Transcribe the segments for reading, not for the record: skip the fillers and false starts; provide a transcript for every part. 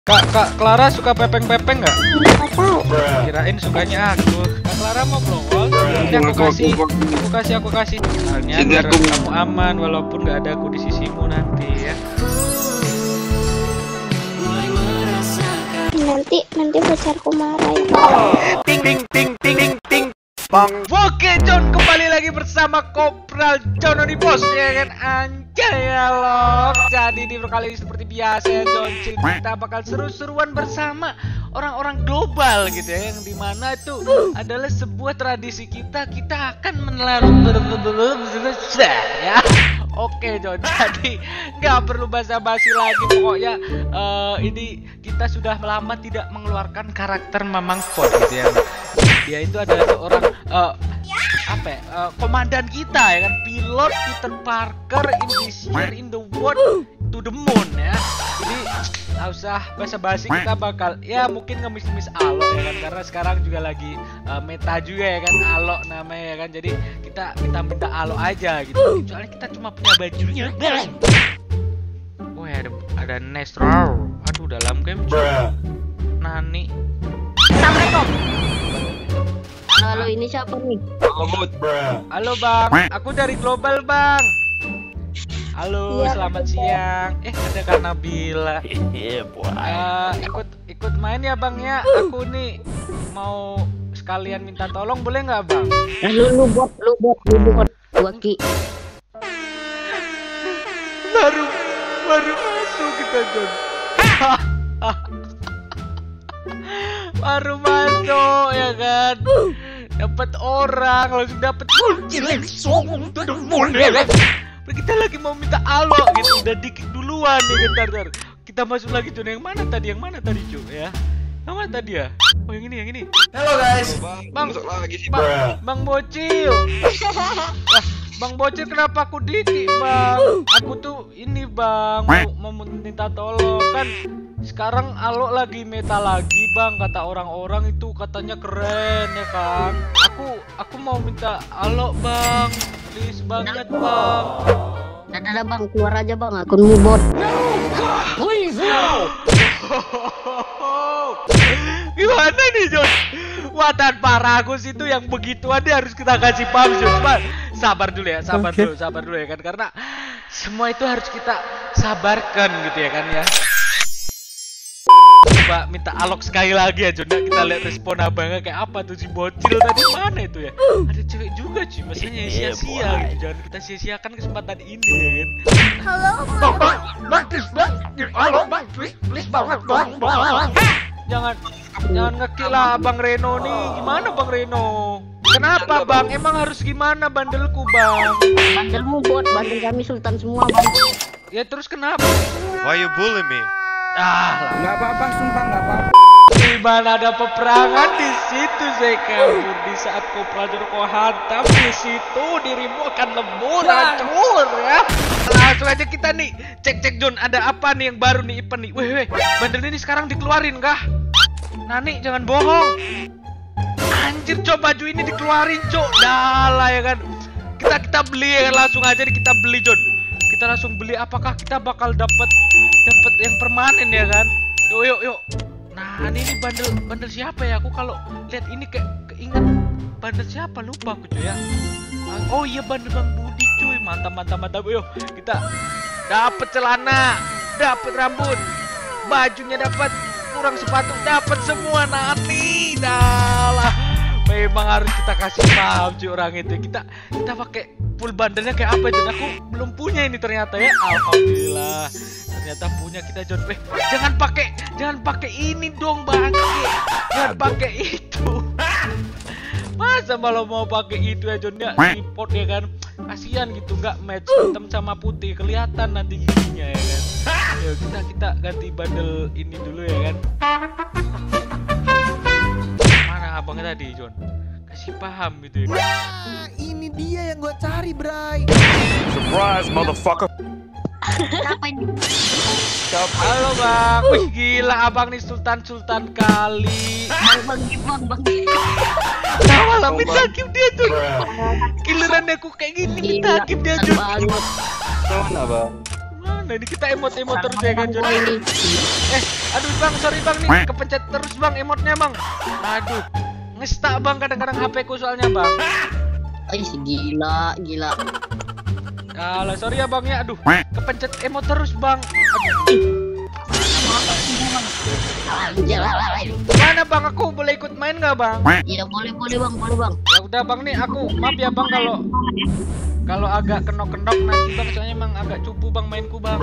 Kak Clara suka pepeng-pepeng nggak? Nggak tahu. Kirain sukanya aku. Kak Clara mau global? Ini aku kasih. Soalnya biar kamu aman walaupun nggak ada aku di sisimu nanti ya. Nanti pacarku marah ya. Ting. Bang. Oke John, kembali lagi bersama Kopral John di bos ya kan, anjay ya loh. Jadi di kali ini seperti biasa ya John, kita bakal seru-seruan bersama orang-orang global gitu ya, yang dimana itu adalah sebuah tradisi kita akan menelan ya. Oke John, jadi nggak perlu basa-basi lagi pokoknya. Ini kita sudah lama tidak mengeluarkan karakter Mamang Ford gitu ya. Dia itu adalah seorang komandan kita ya kan, pilot Peter Parker in this year in the world to the moon ya. Jadi nggak usah basa-basi, kita bakal ya mungkin ngemis-ngemis Alok ya kan, karena sekarang juga lagi meta juga ya kan, Alok namanya ya kan. Jadi kita minta Alok aja gitu, soalnya kita cuma punya bajunya. Wah ada Nestro, aduh dalam game cuy. Nani. Assalamualaikum. Halo, ini siapa nih? Halo bang, aku dari Global bang. Halo, iya, selamat siang. Ada Kak Nabila. Ikut main ya bang ya. Aku nih mau sekalian minta tolong, boleh nggak bang? Lu bot gua ki. Baru masuk kita John. Baru masuk ya kan. Dapat orang, langsung dapat kita lagi mau minta Alok gitu, udah dikit duluan nih. Bentar. Kita masuk lagi John. Yang mana tadi John ya? Yang mana tadi ya? Oh yang ini. Halo guys. Bang Bocil. Bang Bocil, kenapa aku dikit bang? Aku tuh ini bang, mau minta tolong kan. Sekarang Alok lagi meta lagi bang, kata orang-orang itu katanya keren ya kan. Aku mau minta Alok bang, please banget bang. Ada bang, keluar aja bang, akunmu bot. Please no. Gimana nih John? Wah tanpa ragu itu yang begituan dia harus kita kasih paham John. Sabar dulu ya kan, karena semua itu harus kita sabarkan gitu ya kan ya. Coba minta Alok sekali lagi ya John, kita lihat respon abangnya kayak apa tuh. Si Bocil tadi mana itu ya? Ada cewek juga cuy, maksudnya sia-sia gitu. Jangan kita sia-siakan kesempatan ini ya kan. Halo Jangan ngekill lah Bang Reno nih. Gimana Bang Reno? Kenapa bang? Emang harus gimana bandelku bang? Bandelmu bot, bandel kami sultan semua bang. Ya terus kenapa? Why you bully me? Nggak apa-apa, sumpah nggak apa-apa. Gimana ada peperangan di situ saya kabur di saat Kopral Joko hantam di situ, dirimu akan lembur hancur ya. Langsung aja kita nih cek John, ada apa nih yang baru nih event nih? Weh, bandel ini sekarang dikeluarin kah? Nani jangan bohong. Anjir, coba baju ini dikeluarin cok. Dalah ya kan. Kita beli ya kan, langsung aja kita beli John. Kita langsung beli, apakah kita bakal dapat yang permanen ya kan? Yuk. Nah, ini bandel siapa ya? Aku kalau lihat ini kayak keinget bandel siapa, lupa aku cuy ya. Oh iya, bandel Bang Budi cuy. Mantap. Yuk, kita dapat celana, dapat rambut, bajunya dapat, kurang sepatu dapat semua. Nanti dalah. Memang harus kita kasih paham cuy orang itu. Kita pakai full bandelnya kayak apa John? Aku belum punya ini ternyata ya. Alhamdulillah. Ternyata punya kita John. Jangan pakai ini dong bang. Jangan pakai itu. Masa malah mau pakai itu ya John ya? Report ya kan. Kasihan gitu, nggak match hitam sama putih, kelihatan nanti giginya ya kan. Yuk kita ganti bandel ini dulu ya kan. Abangnya tadi John, kasih paham gitu ya. Wah, ini dia yang gua cari, Bray. Surprise, motherfucker. Siapa ini? Halo bang, wih gila abang nih sultan kali. Bang. Nah malah minta give dia John. Giliran aku kayak gini minta give dia John. Mana bang? Mana ini kita emot-emot terus ya kan Gua ini. aduh bang, sorry bang nih, kepencet terus bang emotnya bang. Aduh, ngestak bang kadang-kadang HP ku soalnya bang. Gila. Alah sorry ya bang ya, aduh kepencet emot terus bang. Mana bang, aku boleh ikut main nggak bang? Iya boleh bang. Ya udah bang nih, aku maaf ya bang kalau agak kenok-kenok nanti bang, soalnya emang agak cupu bang mainku bang.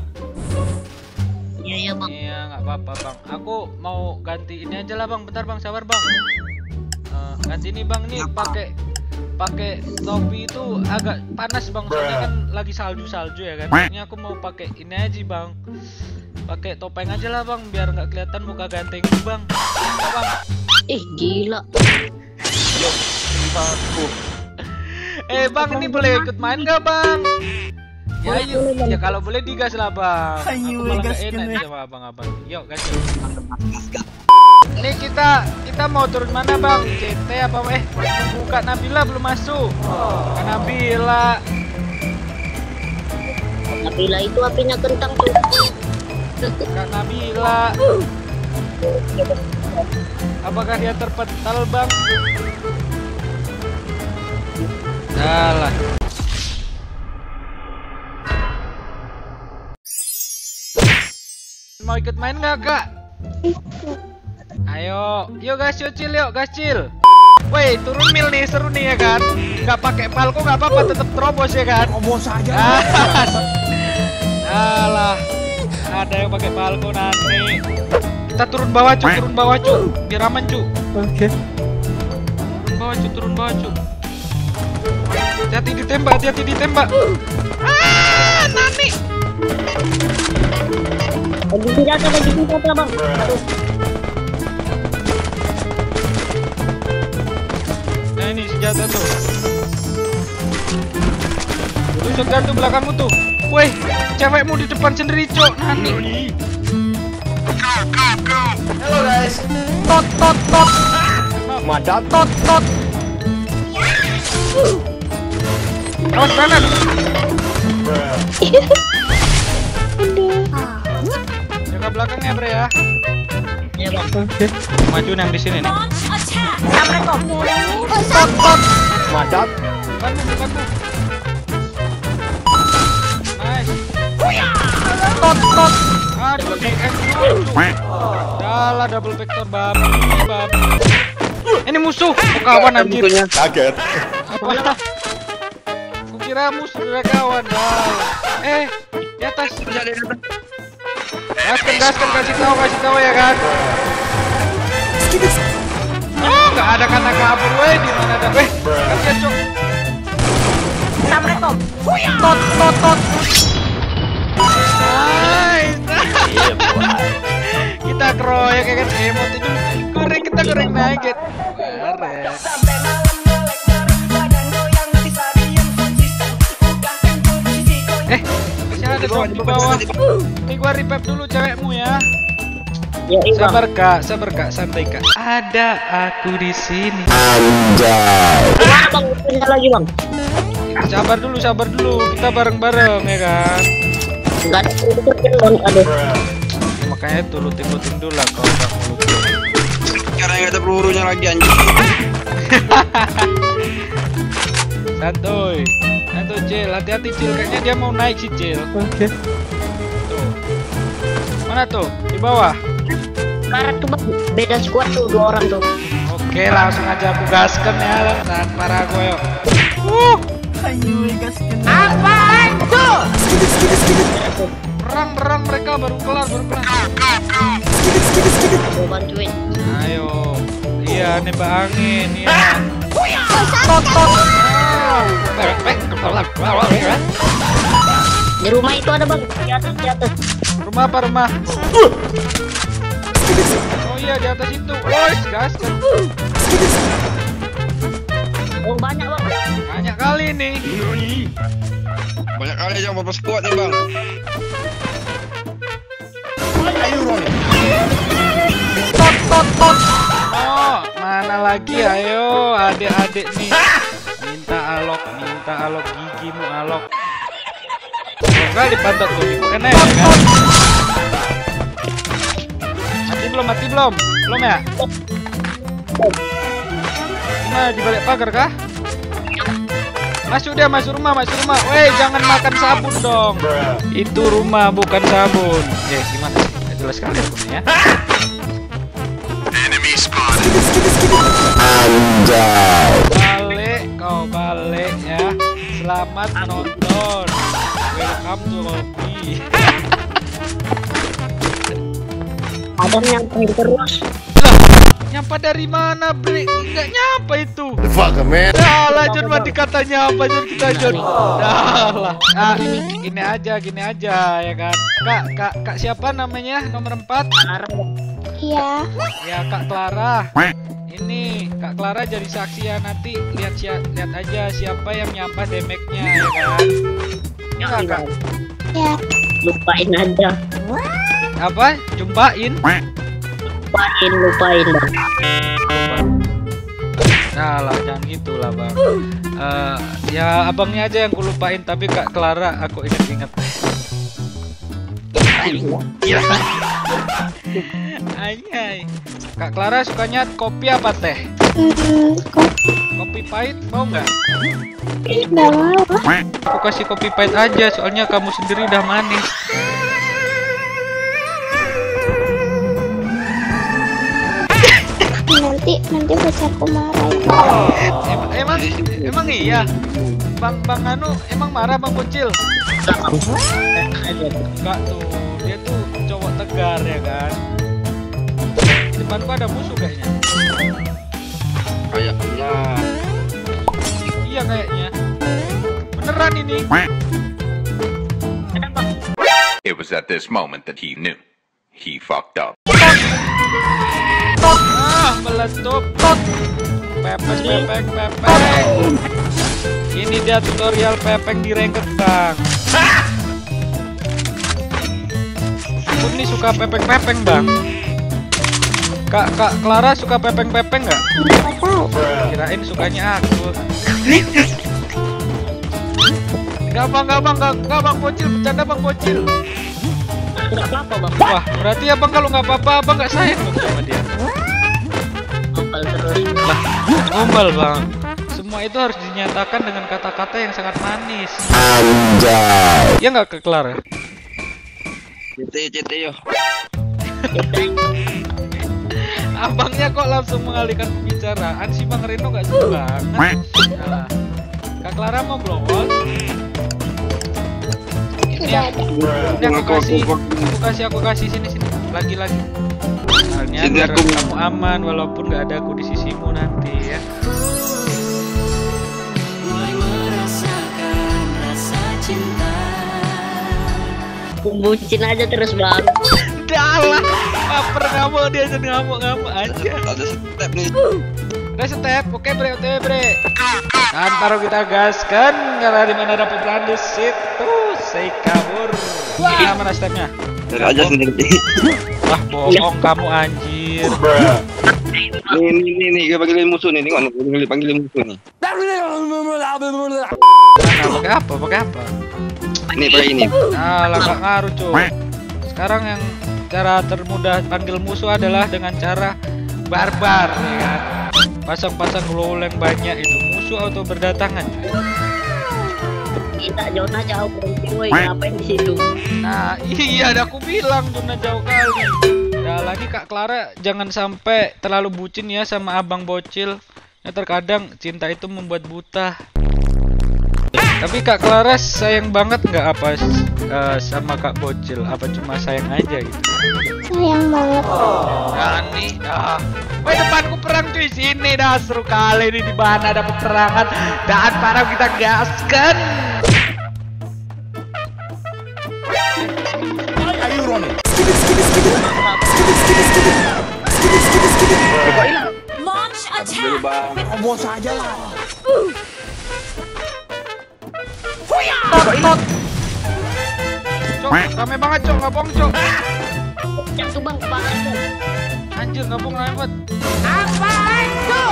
Iya bang. Iya nggak apa-apa bang, aku mau ganti ini aja lah bang, bentar bang, sabar bang. Ganti ini bang, nih pakai topi itu agak panas bang, soalnya kan lagi salju ya kan. Ini aku mau pakai ini aja bang, pakai topeng aja lah bang, biar nggak kelihatan muka ganteng bang. Ya, bang. Gila. Bang, ini boleh ikut main nggak bang? Ya ayo, ya kalau boleh digas lah bang. Aku malah gak enak nih sama abang-abang. Yuk gas. Ini kita mau turun mana bang? CT apa buka Nabila belum masuk. Kak Nabila itu apinya kentang tuh. Kak Nabila. Apakah dia terpental bang? Dalah. Mau ikut main nggak kak? Ayo, yuk gas cil, Woi, turun mil nih, seru nih ya kan? Nggak pakai palko nggak apa-apa, tetap terobos ya kan? Terobos aja. Alah, ada yang pakai palko nanti. Kita turun bawah cu, biar aman cu. Oke. Turun bawah cu. Hati-hati ditembak. Nani. Bagi senjata bang. Aduh. Nah ini senjata tuh. Tuh shotgun tuh belakangmu tuh. Woi, cewekmu di depan sendiri cok. Nani. Halo guys. Tot. Madap. Tot. Awas kanan. Jaga belakangnya bre ya. Iya bang. Maju yang di sini nih. Tot. Madap. Bukanmu. Nice. Tot. Aduh di X dulu. Dalah double vector babi. Ini musuh. Kawan anjir. Kaget. Apa? Kukira musuh kawan. Di atas. Gaskan kasih tahu ya kan. Nggak ada kata kabur weh, di mana ada kasihan cok. Assalamualaikum. Tot. Nice. Kita keroyok ya kan, emot itu goreng nugget. Keren. Masih ada dong di bawah. Ini gua revive dulu cewekmu ya. Ya, Sabar kak, santai kak. Ada aku di sini. Bang, punya lagi bang. Sabar dulu, kita bareng-bareng ya kan. Enggak ada itu ada. Makanya itu lutin dulu lah kalau udah mau lutin. Sekarang nggak ada pelurunya lagi anjing. Santuy, Cil, hati-hati Cil, kayaknya dia mau naik sih Cil. Oke. Tuh. Mana tuh? Di bawah. Karat tuh bang, beda squad tuh 2 orang tuh. Oke, langsung aja aku gaskan ya, saat para gue yuk. Apaan tuh? Berang mereka baru kelar. Gua bantuin. Ayo. Iya, nembak angin ya. Tot. Di rumah itu ada bang, di atas. Rumah apa rumah? Oh iya di atas itu. Gas. Oh banyak bang. Banyak kali nih. Banyak kali yang bapak squad nih bang. Ayo Ron. Tot. Oh, mana lagi? Ayo, adik-adik nih. Minta alok gigimu alok. kali pantat tuh, enak ya kan? Mati belum? Belum ya? Nah, di balik pagar kah? Masuk rumah. Weh, jangan makan sabun dong. Itu rumah bukan sabun. Gimana sih? Nggak jelas sekali rumahnya. Balik ya. Selamat menonton. Welcome to Lobby. Adam nyamperin terus. Nyampa dari mana, Bre? Nggak nyampa itu. The fuck, man. Dah lah, John mati kata nyampa, John kita, John. Dah lah. Ah, gini aja ya kan. Kak siapa namanya? Nomor 4? Iya. Ya, Kak Clara. Ini Kak Clara jadi saksi ya, nanti lihat aja siapa yang nyampah damage-nya ya kan. Ya nggak, Kak? Ya. Lupain aja. Apa? Jumpain? Lupain Bang. Nah lah, jangan gitu lah Bang. Ya abangnya aja yang ku lupain, tapi Kak Clara aku inget. Iya. Ayai. Kak Clara sukanya kopi apa teh? Kopi pahit mau nggak? Nggak mau. Aku kasih kopi pahit aja, soalnya kamu sendiri udah manis. Nanti pacarku marah. Emang iya. Bang Anu emang marah Bang Bocil? Enggak tuh, dia tuh cowok tegar ya kan. Di depanku ada musuh kayaknya. Kayaknya. Iya kayaknya. Beneran ini. It was at this moment that he knew. He fucked up. Meletup. Pepeng. Ini dia tutorial pepeng di ranked Bang. Aku nih suka pepeng Bang. Kak Clara suka pepeng nggak? Kirain sukanya aku. Nggak Bang Bocil, bercanda Bang Bocil. Nggak apa-apa Bang. Wah, berarti abang kalau nggak apa-apa abang nggak sayang dong sama dia. Ngomel terus. Ngomel Bang. Semua itu harus dinyatakan dengan kata-kata yang sangat manis. Anjay. Ya nggak, Kak Clara? CT yo. Abangnya kok langsung mengalihkan pembicaraan sih, Bang Reno nggak suka banget. Nah, Kak Clara mau global? Ini aku kasih sini lagi. Soalnya biar kamu aman walaupun nggak ada aku di sisimu nanti ya. Bucin aja terus Bang. Dalah, baper kamu, dia jadi ngamuk aja. Ada step nih. Udah step, oke bre, Dan baru kita gaskan, karena di mana ada peperan di situ, saya kabur. Ini mana stepnya? Dari aja sendiri. Wah bohong kamu anjir. Nih, gue panggilin musuh nih, panggilin musuh nih. Mana, pakai apa? Nih pakai ini. Lah gak ngaruh cuy. Sekarang yang cara termudah panggil musuh adalah dengan cara barbar ya kan. Pasang glowlang banyak itu musuh auto berdatangan. Kita zona jauh berhenti woi, ngapain di situ? Nah iya, aku bilang zona jauh kali. Nah lagi Kak Clara jangan sampai terlalu bucin ya sama Abang Bocil. Ya terkadang cinta itu membuat buta. Tapi Kak Clara sayang banget nggak apa sama Kak Bocil? Apa cuma sayang aja gitu? Sayang banget. Nah nih, woi depanku perang cuy, sini dah seru kali ini, di mana ada peperangan dan para kita gaskan. Launch attack. Bos aja lah. Cok, rame banget cok, nggak bohong cok. Jatuh Bang, kepala. Anjir, nggak bohong rame banget. Apa itu?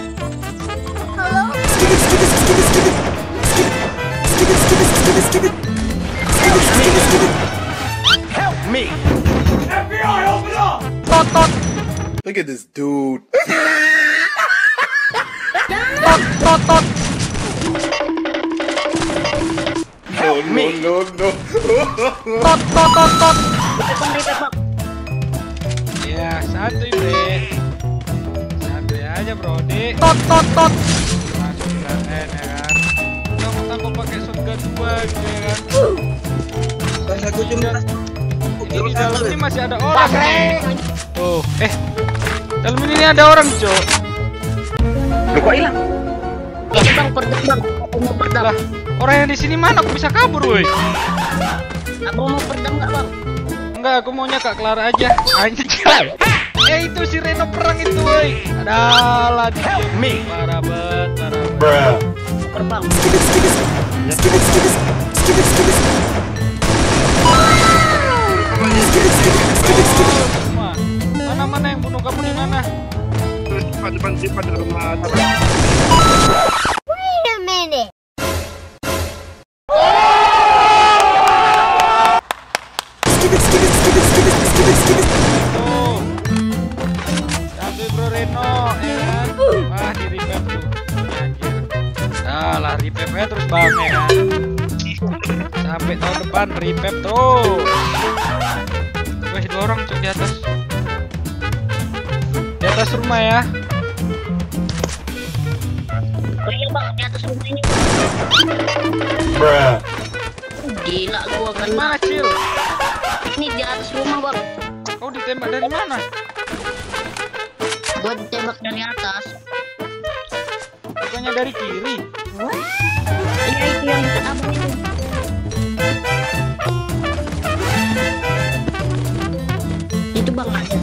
Halo? me. Tot. Look at this dude. Tot. No. Tot. Bang, ribet bang. Ya, santuy bre. Santuy aja bro, Dik. Tot. Langsung keren ya kan. Kamu pakai shotgun 2 gitu ya kan. Pas aku cuma Ini di dalam ini masih ada orang nih. Tuh, dalam ini ada orang, Cok. Lu kok hilang? Ini bang, perdam bang. Aku mau perdam. Lah, orang yang di sini mana aku bisa kabur, woi. Aku mau perdam nggak bang? Enggak, aku maunya Kak Clara aja. Anjir. Itu si Reno perang itu, woi. Adalah dia. Parah banget. Terbang. Mana yang bunuh kamu di mana? Depan rumah. Wait a minute. Tuh. Sampai bro Reno, ya kan? Wah, di revive tuh. Anjir. Lah, revive-nya terus bang, ya kan? Sampai tahun depan revive terus. Wih, 2 orang Cok di atas. Di atas rumah ya. Oh iya bang, di atas rumah ini. Gila gua kan. Mana Cil? Ini di atas rumah bang. Kau ditembak dari mana? Gua ditembak dari atas. Bukannya dari kiri. Iya itu yang dekat abang itu. Itu bang ada.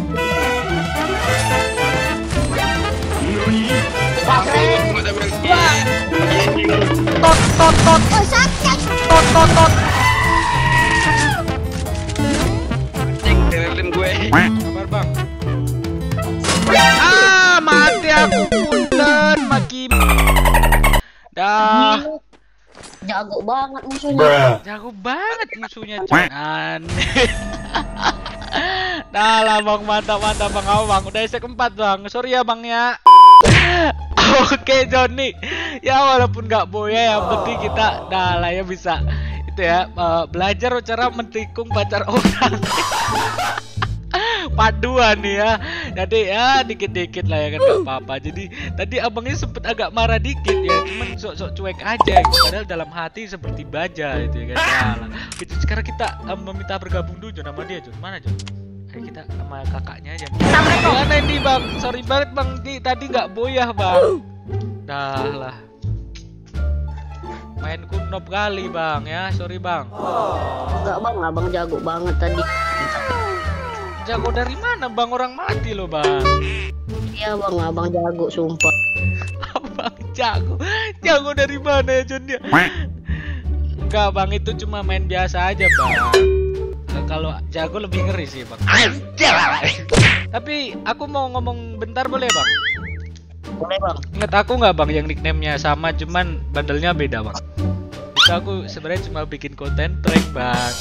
Tot. Dengerin gue. Kabar bang. Mati aku punten maki. Dah. Jago banget musuhnya. Jago banget musuhnya, Cok. Aneh. Dah lah bang, mantap bang. Bang udah set 4 bang. Sorry ya bang ya. Oke Johnny. Ya walaupun nggak boya, yang penting kita dah lah ya bisa itu ya, belajar cara mentikung pacar orang. Paduan nih ya. Jadi ya dikit-dikit lah ya kan, nggak apa-apa. Jadi tadi abangnya sempet agak marah dikit ya, cuman sok-sok cuek aja gitu. Padahal dalam hati seperti baja itu ya kan. Nah, gitu. Sekarang kita meminta bergabung dulu Jon, nama dia Jon. Mana Jon? Ayo kita sama kakaknya aja. Mana ini bang? Sorry banget bang, ini tadi nggak boyah bang. Dah lah. Mainku noob kali bang ya, sorry bang. Enggak bang, abang jago banget tadi. Jago dari mana bang? Orang mati loh bang. Iya bang, abang jago sumpah. Abang jago dari mana ya Jon dia? Enggak bang, itu cuma main biasa aja bang. Kalau jago lebih ngeri sih bang. Tapi aku mau ngomong bentar boleh bang? Boleh bang. Ingat aku nggak bang yang nickname-nya sama cuman bandelnya beda bang? Itu aku sebenarnya cuma bikin konten prank bang.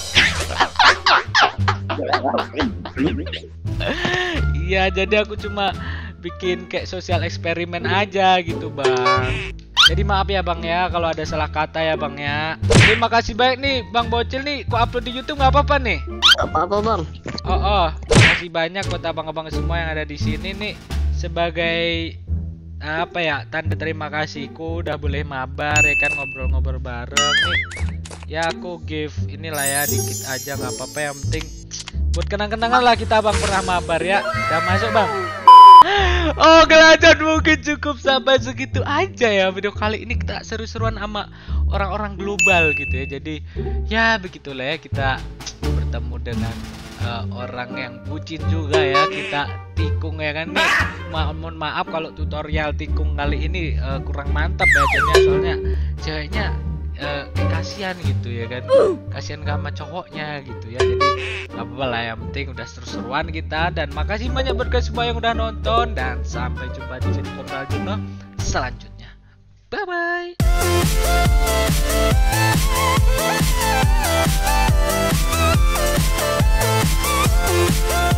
Iya, jadi aku cuma bikin kayak sosial eksperimen aja gitu bang. Jadi maaf ya bang ya kalau ada salah kata ya bang ya. Terima kasih banyak nih bang Bocil nih, kok upload di YouTube nggak apa-apa nih? Gak apa-apa bang. Terima kasih banyak buat abang-abang semua yang ada di sini nih, sebagai apa ya, tanda terima kasihku udah boleh mabar ya kan, ngobrol-ngobrol bareng nih. Ya aku give inilah ya dikit aja nggak apa-apa, yang penting buat kenang-kenangan lah kita bang pernah mabar ya. Udah masuk bang. Oh kelajan, mungkin cukup sampai segitu aja ya video kali ini. Kita seru-seruan sama orang-orang global gitu ya. Jadi ya begitulah ya, kita bertemu dengan orang yang bucin juga ya, kita tikung ya kan nih. Mohon maaf kalau tutorial tikung kali ini kurang mantap ya soalnya ceweknya kasihan gitu ya kan, kasihan sama cowoknya gitu ya. Jadi gak apa-apa lah, yang penting udah seru-seruan kita. Dan makasih banyak buat kalian semua yang udah nonton, dan sampai jumpa di channel selanjutnya. Bye bye. Go!